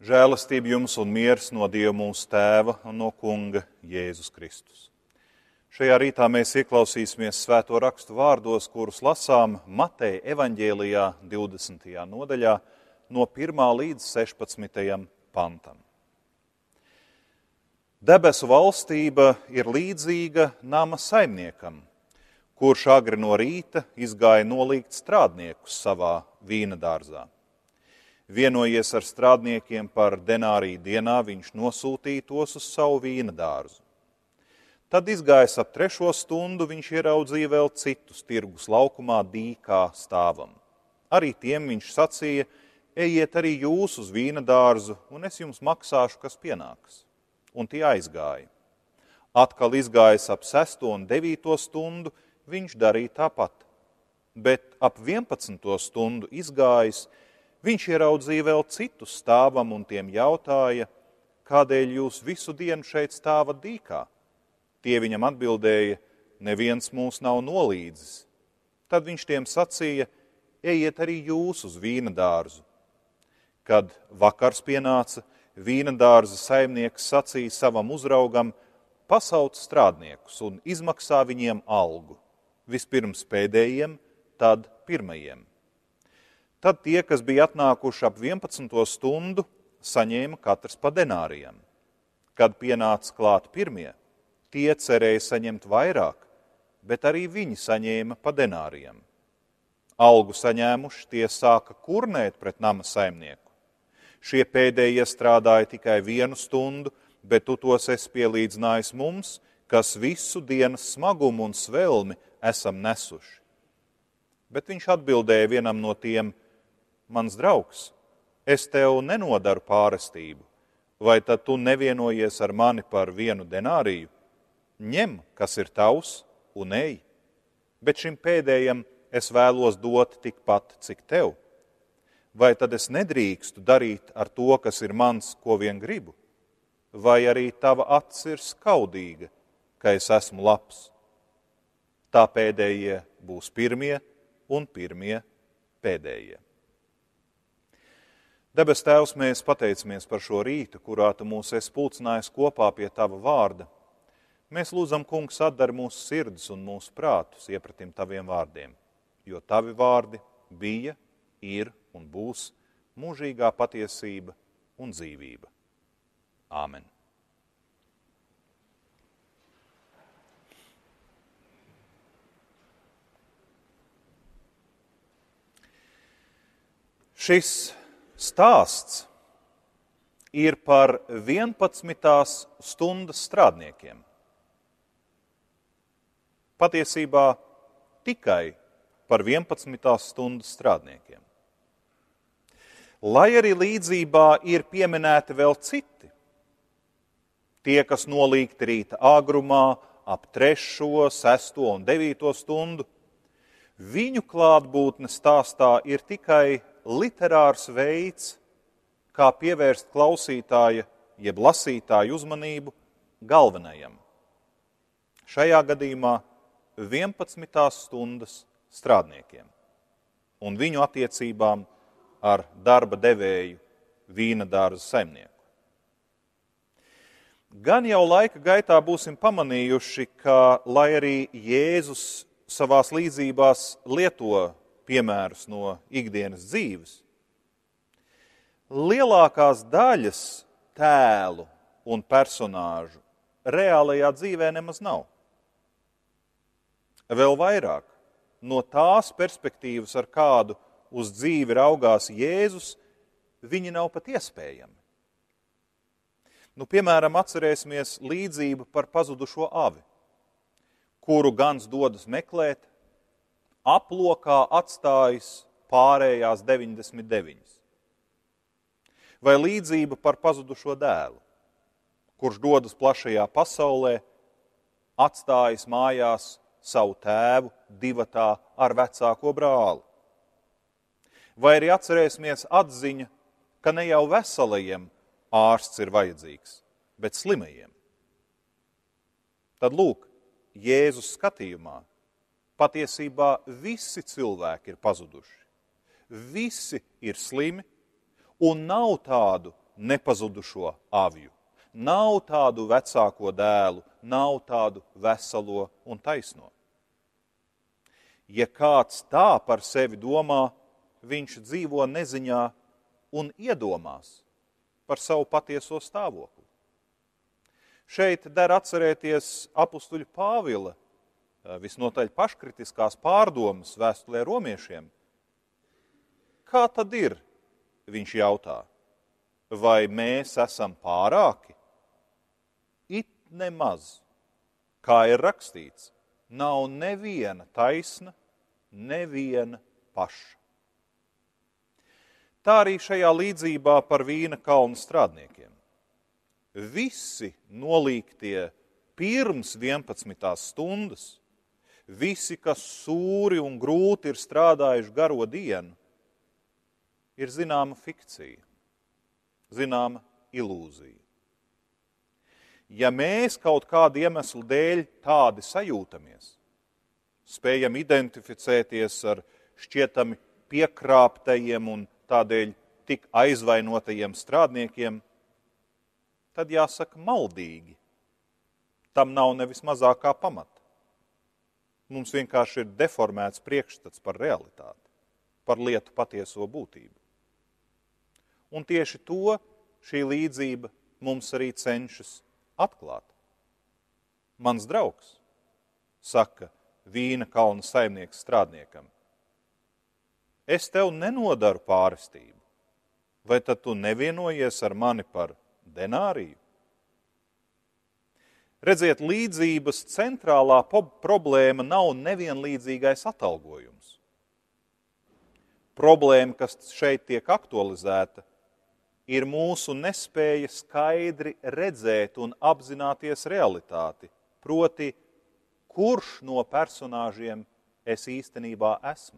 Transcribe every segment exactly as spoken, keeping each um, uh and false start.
Žēlastība jums un miers no Dieva mūsu Tēva un no Kunga Jēzus Kristus. Šajā rītā mēs ieklausīsimies svēto rakstu vārdos, kurus lasām Mateja evaņģēlijā divdesmitajā nodaļā no pirmā līdz sešpadsmitajam pantam. Debesu valstība ir līdzīga nama saimniekam, kurš agri no rīta izgāja nolīgt strādniekus savā vīna dārzā. Vienojies ar strādniekiem par denāriju dienā, viņš nosūtīja tos uz savu vīna dārzu. Tad izgājis ap trešo stundu, viņš ieraudzīja vēl citus tirgus laukumā dīkā stāvam. Arī tiem viņš sacīja, ejiet arī jūs uz vīna dārzu, un es jums maksāšu, kas pienāks. Un tie aizgāja. Atkal izgājis ap sesto un devīto stundu, viņš darīja tāpat. Bet ap vienpadsmito stundu izgājis, viņš ieraudzīja vēl citus stāvam un tiem jautāja, kādēļ jūs visu dienu šeit stāvat dīkā? Tie viņam atbildēja, neviens mūs nav nolīdzis. Tad viņš tiem sacīja, ejiet arī jūs uz vīna dārzu. Kad vakars pienāca, vīna dārza saimnieks sacīja savam uzraugam, pasauc strādniekus un izmaksā viņiem algu. Vispirms pēdējiem, tad pirmajiem. Tad tie, kas bija atnākuši ap vienpadsmito stundu, saņēma katrs pa denārijam. Kad pienāca klāt pirmie, tie cerēja saņemt vairāk, bet arī viņi saņēma pa denārijam. Algu saņēmuši, tie sāka kurnēt pret nama saimnieku. Šie pēdējie strādāja tikai vienu stundu, bet tu tos esi pielīdzinājis mums, kas visu dienas smagumu un svelmi esam nesuši. Bet viņš atbildēja vienam no tiem, mans draugs, es tev nenodaru pārestību, vai tad tu nevienojies ar mani par vienu denāriju? Ņem, kas ir tavs, un ej. Bet šim pēdējam es vēlos dot tikpat, cik tev. Vai tad es nedrīkstu darīt ar to, kas ir mans, ko vien gribu? Vai arī tava acs ir skaudīga, ka es esmu labs? Tā pēdējie būs pirmie, un pirmie pēdējie. Debes Tēvs, mēs pateicamies par šo rītu, kurā tu mūs esi pulcinājis kopā pie tava vārda. Mēs lūdzam, Kungs, atdari mūsu sirdis un mūsu prātus iepratim taviem vārdiem, jo tavi vārdi bija, ir un būs mūžīgā patiesība un dzīvība. Āmen. Šis stāsts ir par vienpadsmitās stundas strādniekiem. Patiesībā tikai par vienpadsmitās stundas strādniekiem. Lai arī līdzībā ir pieminēti vēl citi, tie, kas nolīgti rīta āgrumā, ap trešo, sesto un devīto stundu, viņu klātbūtne stāstā ir tikai literārs veids, kā pievērst klausītāja, jeb lasītāja uzmanību galvenajam. Šajā gadījumā vienpadsmitās stundas strādniekiem un viņu attiecībām ar darba devēju vīna dārza saimnieku. Gan jau laika gaitā būsim pamanījuši, ka, lai arī Jēzus savās līdzībās lieto piemērus no ikdienas dzīves, lielākās daļas tēlu un personāžu reālajā dzīvē nemaz nav. Vēl vairāk, no tās perspektīvas, ar kādu uz dzīvi raugās Jēzus, viņi nav pat iespējami. Nu, piemēram, atcerēsimies līdzību par pazudušo avi, kuru gans dodas meklēt, aplokā atstājis pārējās deviņdesmit deviņas. Vai līdzība par pazudušo dēlu, kurš dodas plašajā pasaulē, atstājis mājās savu tēvu divatā ar vecāko brāli. Vai arī atcerēsimies atziņa, ka ne jau veselajiem ārsts ir vajadzīgs, bet slimajiem. Tad lūk, Jēzus skatījumā patiesībā visi cilvēki ir pazuduši. Visi ir slimi un nav tādu, nepazudušo avju. Nav tādu vecāko dēlu, nav tādu veselo un taisno. Ja kāds tā par sevi domā, viņš dzīvo neziņā un iedomās par savu patieso stāvokli. Šeit der atcerēties apustuļa Pāvila visnotaļ paškritiskās pārdomas vēstulē romiešiem. Kā tad ir, viņš jautā, vai mēs esam pārāki? It nemaz, kā ir rakstīts, nav neviena taisna, neviena paša. Tā arī šajā līdzībā par vīna kalna strādniekiem. Visi nolīgtie pirms vienpadsmitās stundas, visi, kas sūri un grūti ir strādājuši garo dienu, ir zināma fikcija, zināma ilūzija. Ja mēs kaut kādu iemeslu dēļ tādi sajūtamies, spējam identificēties ar šķietami piekrāptajiem un tādēļ tik aizvainotajiem strādniekiem, tad jāsaka maldīgi. Tam nav nevis mazākā pamata. Mums vienkārši ir deformēts priekšstats par realitāti, par lietu patieso būtību. Un tieši to šī līdzība mums arī cenšas atklāt. Mans draugs, saka vīna kalna saimnieks strādniekam, es tev nenodaru pārestību, vai tad tu nevienojies ar mani par denāriju? Redziet, līdzības centrālā problēma nav nevienlīdzīgais atalgojums. Problēma, kas šeit tiek aktualizēta, ir mūsu nespēja skaidri redzēt un apzināties realitāti, proti, kurš no personāžiem es īstenībā esmu.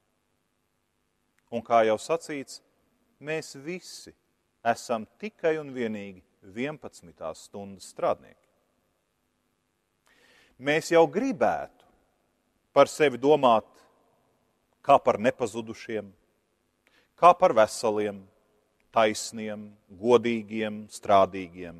Un kā jau sacīts, mēs visi esam tikai un vienīgi vienpadsmitās stundas strādnieki. Mēs jau gribētu par sevi domāt kā par nepazudušiem, kā par veseliem, taisniem, godīgiem, strādīgiem.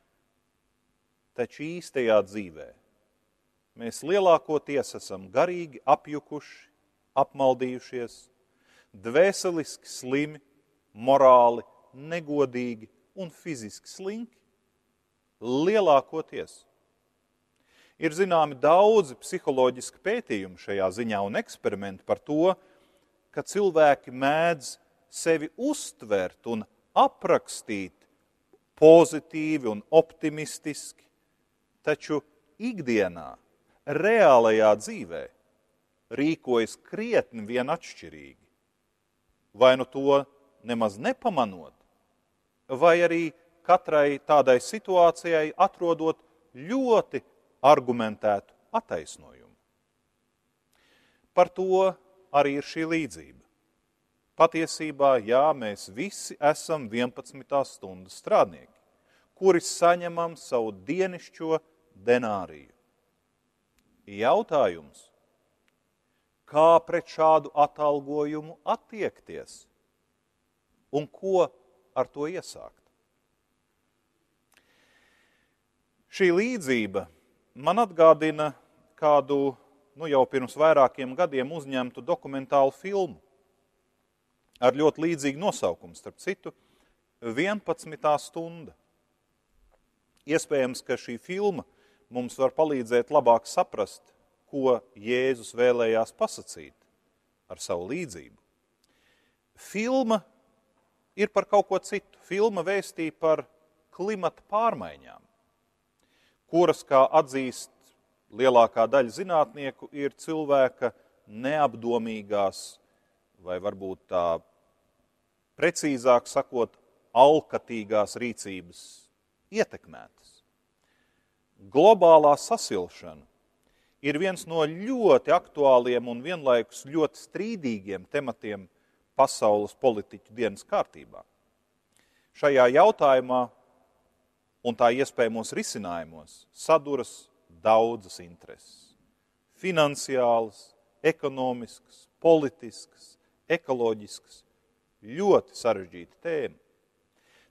Taču īstajā dzīvē mēs lielākoties esam garīgi apjukuši, apmaldījušies, dvēseliski slimi, morāli negodīgi un fiziski slinki. Lielākoties. Ir zināmi daudzi psiholoģiski pētījumi šajā ziņā un eksperimenti par to, ka cilvēki mēdz sevi uztvert un aprakstīt pozitīvi un optimistiski, taču ikdienā, reālajā dzīvē rīkojas krietni vien atšķirīgi. Vai nu to nemaz nepamanot, vai arī katrai tādai situācijai atrodot ļoti argumentētu attaisnojumu. Par to arī ir šī līdzība. Patiesībā, jā, mēs visi esam vienpadsmitās stundas strādnieki, kuri saņemam savu dienišķo denāriju. Jautājums, kā pret šādu atalgojumu attiekties un ko ar to iesākt? Šī līdzība man atgādina kādu, nu jau pirms vairākiem gadiem uzņemtu dokumentālu filmu ar ļoti līdzīgu nosaukumu, starp citu, vienpadsmitā stunda. Iespējams, ka šī filma mums var palīdzēt labāk saprast, ko Jēzus vēlējās pasacīt ar savu līdzību. Filma ir par kaut ko citu. Filma vēstīja par klimata pārmaiņām, kuras, kā atzīst lielākā daļa zinātnieku, ir cilvēka neapdomīgās, vai varbūt tā precīzāk sakot, alkatīgās rīcības ietekmētas. Globālā sasilšana ir viens no ļoti aktuāliem un vienlaikus ļoti strīdīgiem tematiem pasaules politiķu dienas kārtībā. Šajā jautājumā un tā iespējamos risinājumos saduras daudzas intereses. Finansiālas, ekonomiskas, politiskas, ekoloģiskas, ļoti sarežģīta tēma.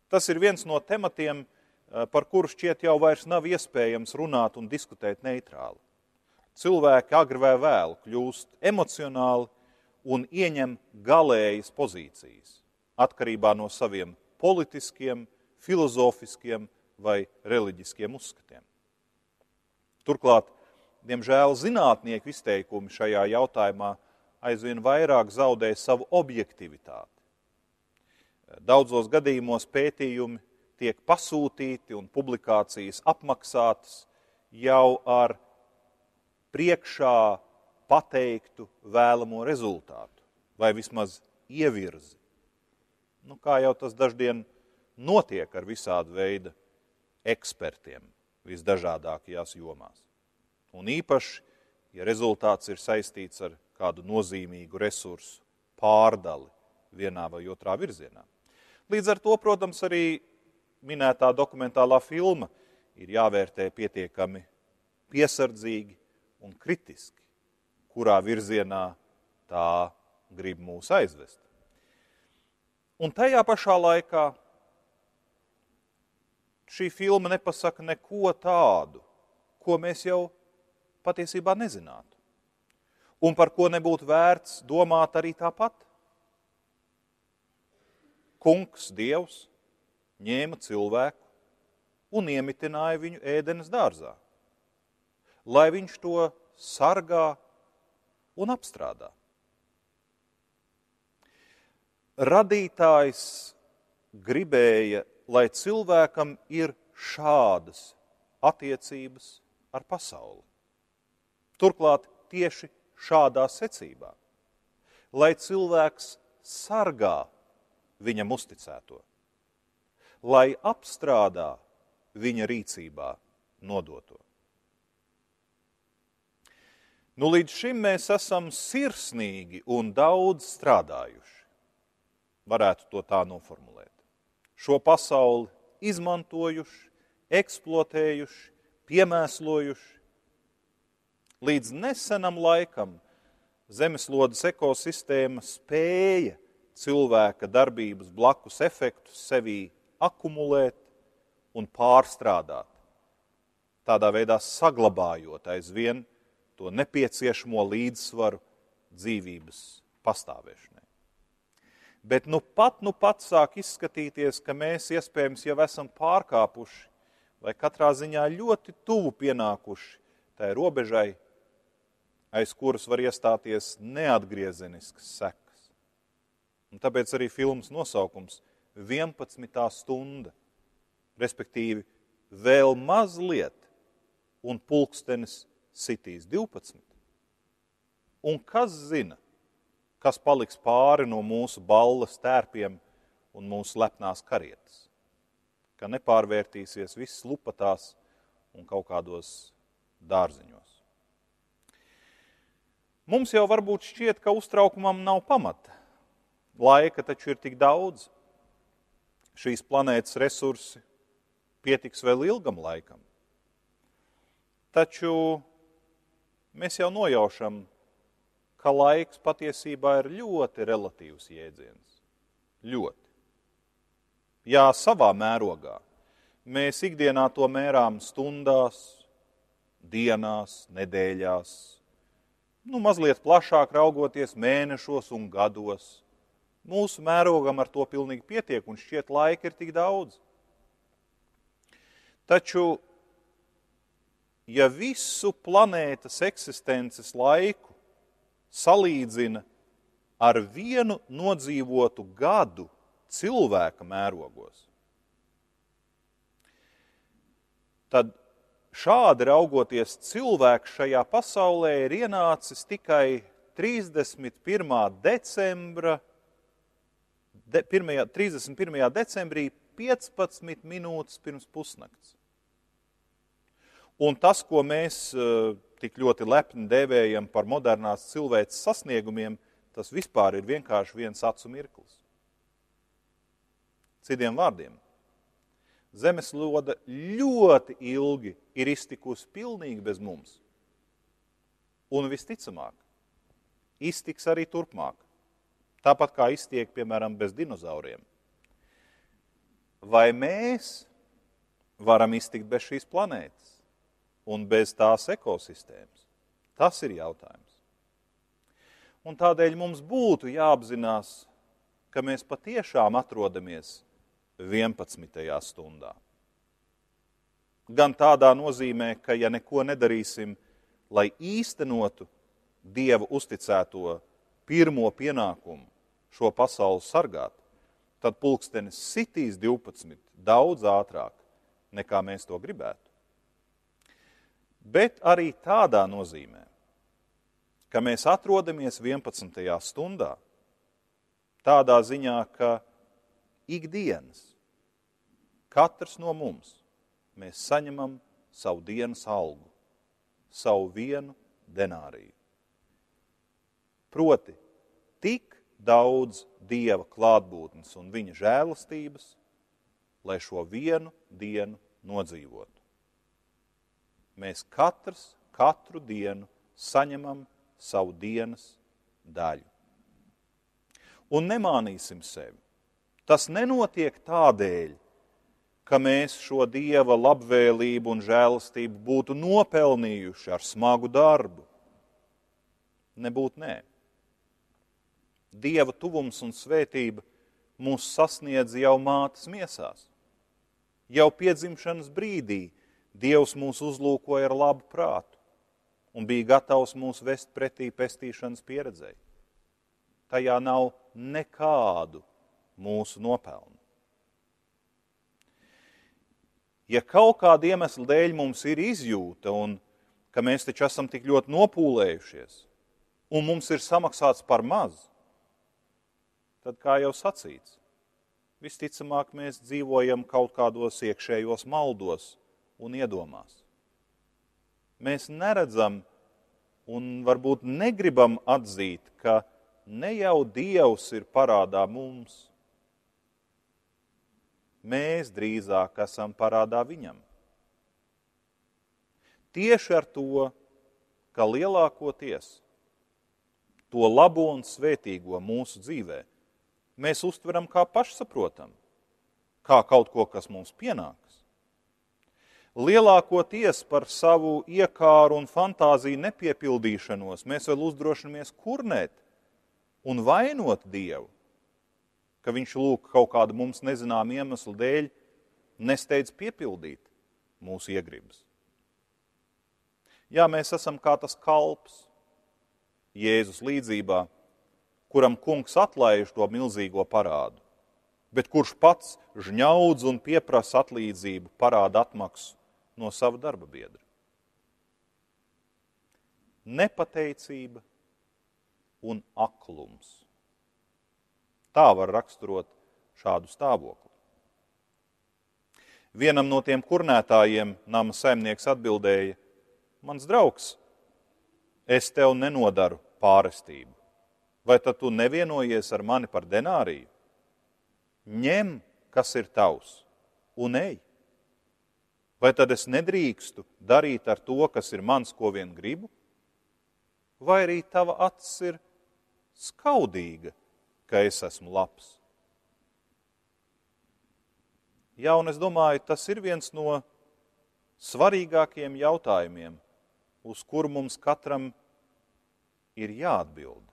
Tas ir viens no tematiem, par kuru šķiet jau vairs nav iespējams runāt un diskutēt neitrāli. Cilvēki agri vai vēlu kļūst emocionāli un ieņem galējas pozīcijas, atkarībā no saviem politiskiem, filozofiskiem vai reliģiskiem uzskatiem. Turklāt, diemžēl, zinātnieku izteikumi šajā jautājumā aizvien vairāk zaudē savu objektivitāti. Daudzos gadījumos pētījumi tiek pasūtīti un publikācijas apmaksātas jau ar priekšā pateiktu vēlamo rezultātu, vai vismaz ievirzi. Nu, kā jau tas daždien notiek ar visādu veidu ekspertiem visdažādākajās jomās. Un īpaši, ja rezultāts ir saistīts ar kādu nozīmīgu resursu pārdali vienā vai otrā virzienā. Līdz ar to, protams, arī minētā dokumentālā filma ir jāvērtē pietiekami piesardzīgi un kritiski, kurā virzienā tā grib mūs aizvest. Un tajā pašā laikā šī filma nepasaka neko tādu, ko mēs jau patiesībā nezinātu, un par ko nebūtu vērts domāt arī tāpat. Kungs, Dievs, ņēma cilvēku un iemitināja viņu ēdenes dārzā, lai viņš to sargā un apstrādā. Radītājs gribēja, lai cilvēkam ir šādas attiecības ar pasauli. Turklāt tieši šādā secībā, lai cilvēks sargā viņam uzticēto, lai apstrādā viņa rīcībā nodoto. Nu, līdz šim mēs esam sirsnīgi un daudz strādājuši, varētu to tā noformulēt. Šo pasauli izmantojuši, eksploatējuši, piemēslojuši. Līdz nesenam laikam zemeslodes ekosistēma spēja cilvēka darbības blakus efektus sevī akumulēt un pārstrādāt, tādā veidā saglabājot aizvien to nepieciešamo līdzsvaru dzīvības pastāvēšanai. Bet nu pat, nu pat sāk izskatīties, ka mēs iespējams jau esam pārkāpuši vai katrā ziņā ļoti tuvu pienākuši tai robežai, aiz kuras var iestāties neatgriezeniskas sekas. Un tāpēc arī filmas nosaukums vienpadsmitā stunda, respektīvi vēl mazliet, un pulkstenis sitīs divpadsmit. Un kas zina, kas paliks pāri no mūsu balles tērpiem un mūsu lepnās karietes, ka nepārvērtīsies viss lupatās un kaut kādos dārziņos. Mums jau varbūt šķiet, ka uztraukumam nav pamata. Laika taču ir tik daudz. Šīs planētas resursi pietiks vēl ilgam laikam. Taču mēs jau nojaušam, ka laiks patiesībā ir ļoti relatīvs jēdziens. Ļoti. Jā, savā mērogā. Mēs ikdienā to mērām stundās, dienās, nedēļās, nu, mazliet plašāk raugoties mēnešos un gados. Mūsu mērogam ar to pilnīgi pietiek, un šķiet laika ir tik daudz. Taču, ja visu planētas eksistences laiku salīdzina ar vienu nodzīvotu gadu cilvēka mērogos, tad šādi raugoties cilvēks šajā pasaulē ir ienācis tikai trīsdesmit pirmā decembra De, pirmajā, trīsdesmit pirmajā decembrī piecpadsmit minūtes pirms pusnakts. Un tas, ko mēs uh, tik ļoti lepni dēvējam par modernās cilvēces sasniegumiem, tas vispār ir vienkārši viens acu mirklis. Citiem vārdiem, zemeslode ļoti ilgi ir iztikusi pilnīgi bez mums. Un visticamāk, iztiks arī turpmāk. Tāpat kā iztiek, piemēram, bez dinozauriem. vai mēs varam iztikt bez šīs planētas un bez tās ekosistēmas? Tas ir jautājums. Un tādēļ mums būtu jāapzinās, ka mēs patiešām atrodamies vienpadsmitajā stundā. Gan tādā nozīmē, ka ja neko nedarīsim, lai īstenotu Dieva uzticēto pirmo pienākumu šo pasauli sargāt, tad pulkstenis sitīs divpadsmit daudz ātrāk, nekā mēs to gribētu. Bet arī tādā nozīmē, ka mēs atrodamies vienpadsmitajā stundā, tādā ziņā, ka ikdienas, katrs no mums, mēs saņemam savu dienas algu, savu vienu denāriju. Proti, tik daudz Dieva klātbūtnes un viņa žēlastības, lai šo vienu dienu nodzīvotu. Mēs katrs, katru dienu saņemam savu dienas daļu. Un nemānīsim sevi. Tas nenotiek tādēļ, ka mēs šo Dieva labvēlību un žēlastību būtu nopelnījuši ar smagu darbu. Nebūt nē. Dieva tuvums un svētība mūs sasniedz jau mātes miesās. Jau piedzimšanas brīdī Dievs mūs uzlūkoja ar labu prātu un bija gatavs mūs vest pretī pestīšanas pieredzei. Tajā nav nekādu mūsu nopelnu. Ja kaut kāda iemesla dēļ mums ir izjūta un ka mēs taču esam tik ļoti nopūlējušies un mums ir samaksāts par maz, tad, kā jau sacīts, visticamāk mēs dzīvojam kaut kādos iekšējos maldos un iedomās. Mēs neredzam un varbūt negribam atzīt, ka ne jau Dievs ir parādā mums. Mēs drīzāk esam parādā viņam. Tieši ar to, ka lielākoties to labo un svētīgo mūsu dzīvē mēs uztveram kā pašsaprotam, kā kaut ko, kas mums pienāks. Lielākoties par savu iekāru un fantāziju nepiepildīšanos mēs vēl uzdrošinamies kurnēt un vainot Dievu, ka viņš lūk kaut kādu mums nezinām iemeslu dēļ nesteidz piepildīt mūsu iegribas. Jā, mēs esam kā tas kalps Jēzus līdzībā, kuram kungs atlaiž to milzīgo parādu, bet kurš pats žņaudz un pieprasa atlīdzību, parāda atmaksu no sava darba biedra. Nepateicība un aklums. Tā var raksturot šādu stāvokli. Vienam no tiem kurnētājiem nama saimnieks atbildēja: mans draugs, es tev nenodaru pārestību. Vai tad tu nevienojies ar mani par denāriju? Ņem, kas ir tavs, un ej. Vai tad es nedrīkstu darīt ar to, kas ir mans, ko vien gribu? Vai arī tava acis ir skaudīga, ka es esmu labs? Jā, un es domāju, tas ir viens no svarīgākajiem jautājumiem, uz kuru mums katram ir jāatbild.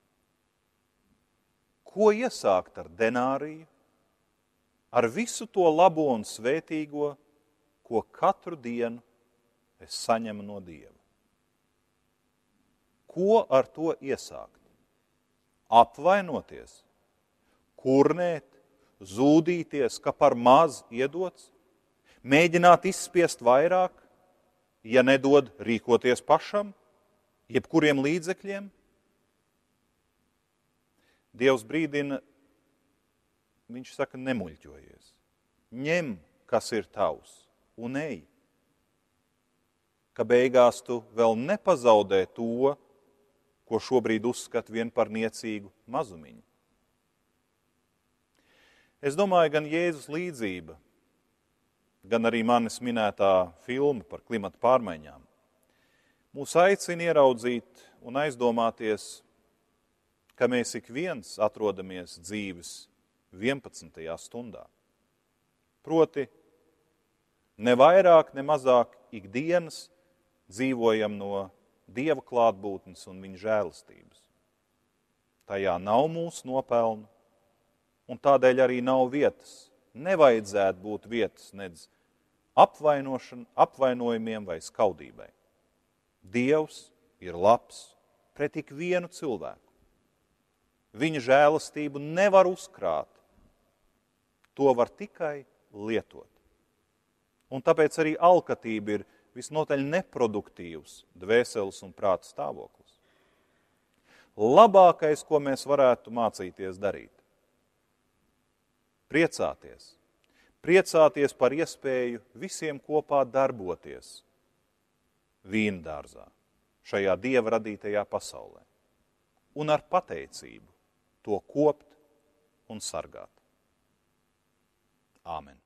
Ko iesākt ar denāriju, ar visu to labo un svētīgo, ko katru dienu es saņemu no Dieva? Ko ar to iesākt? Apvainoties, kurnēt, zūdīties, ka par maz iedots, mēģināt izspiest vairāk, ja nedod rīkoties pašam, jebkuriem līdzekļiem? Dievs brīdina, viņš saka, nemuļķojies. Ņem, kas ir tavs, un ej. Ka beigās tu vēl nepazaudē to, ko šobrīd uzskat vien par niecīgu mazumiņu. Es domāju, gan Jēzus līdzība, gan arī manis minētā filma par klimata pārmaiņām mūs aicina ieraudzīt un aizdomāties, ka mēs ik viens atrodamies dzīves vienpadsmitajā stundā. Proti, ne vairāk, ne mazāk ikdienas dzīvojam no Dieva klātbūtnes un viņa žēlastības. Tajā nav mūsu nopelnu, un tādēļ arī nav vietas. Nevajadzētu būt vietas nedz apvainojumiem vai skaudībai. Dievs ir labs pret ik vienu cilvēku. Viņa žēlastību nevar uzkrāt. To var tikai lietot. Un tāpēc arī alkatība ir visnotaļ neproduktīvs dvēseles un prāta stāvoklis. Labākais, ko mēs varētu mācīties darīt. Priecāties. Priecāties par iespēju visiem kopā darboties vīndārzā, šajā Dieva radītajā pasaulē. Un ar pateicību to kopt un sargāt. Āmen.